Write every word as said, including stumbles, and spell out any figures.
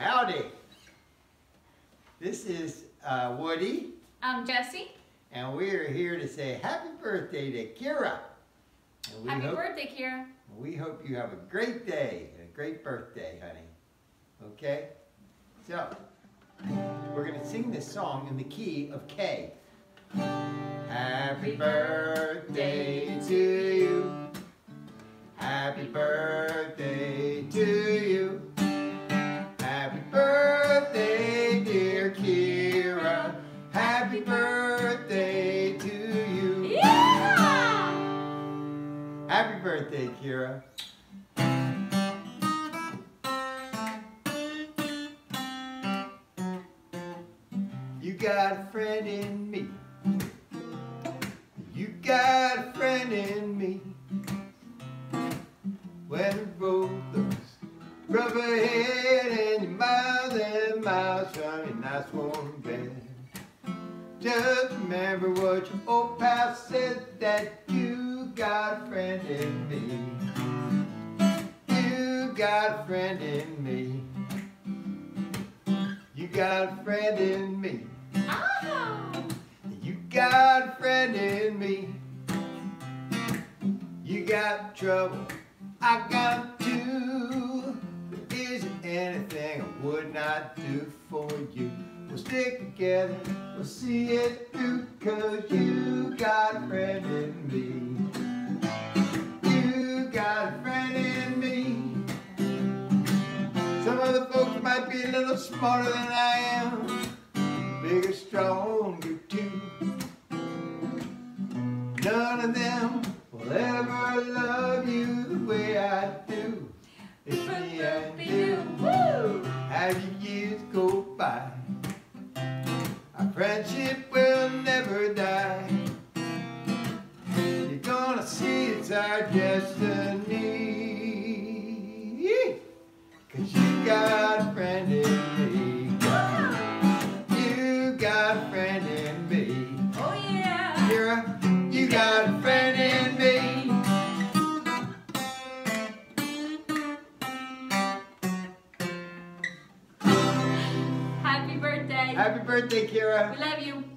Howdy. This is uh, Woody. I'm Jessie. And we are here to say happy birthday to Keira. And we Happy hope, birthday, Keira. We hope you have a great day and a great birthday, honey. Okay? So, we're going to sing this song in the key of K. Happy birthday to you. Happy birthday to you. Happy birthday, dear Keira. Happy birthday to you. Yeah! Happy birthday, Keira. You got a friend in me. You got a friend in me. When the road looks rough ahead and you're miles and miles from your nice warm bed, just remember what your old pal said, that you got a friend in me. You got a friend in me. You got a friend in me. Ah! You got a friend in me. You got trouble, I got too. There isn't anything I would not do for you. We'll stick together, we'll see it through, 'cause you got a friend in me. You got a friend in me. Some other folks might be a little smarter than I am, bigger, stronger too. None of them will ever love you the way I do. It's me and you. Woo! As the years go by, our friendship will never die. You're gonna see it's our destiny, 'cause you got a friend in me. You got a friend in me. Oh yeah! Keira, you got a friend in me. Happy birthday. Happy birthday, Keira. We love you.